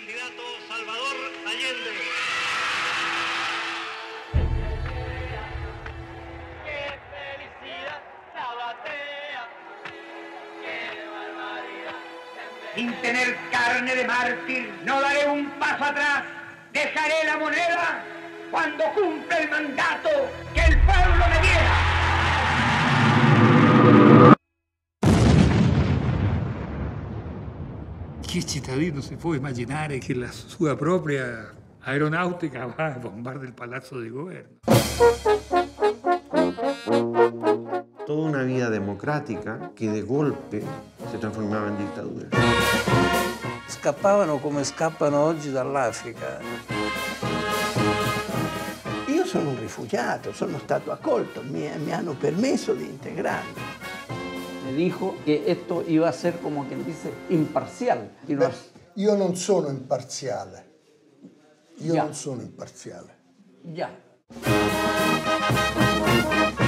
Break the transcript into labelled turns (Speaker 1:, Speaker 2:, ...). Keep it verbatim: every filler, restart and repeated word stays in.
Speaker 1: candidato Salvador Allende. ¡Qué felicidad! ¡La batea! ¡Qué barbaridad!
Speaker 2: Sin tener carne de mártir, no daré un paso atrás. Dejaré la moneda cuando cumpla el mandato que el pueblo me diera.
Speaker 3: Che cittadino si può immaginare che la sua propria aeronautica va a bombardare il palazzo di governo?
Speaker 4: Toda una vida democrática que de golpe se transformaba in dittatura.
Speaker 5: Scappavano come scappano oggi dall'Africa.
Speaker 6: Io sono un rifugiato, sono stato accolto, mi, mi hanno permesso di integrarmi.
Speaker 5: Me dijo que esto iba a ser, como quien dice, imparcial.
Speaker 7: Beh, io non sono imparziale. Io
Speaker 5: Ya.
Speaker 7: non sono imparziale.
Speaker 5: Ya.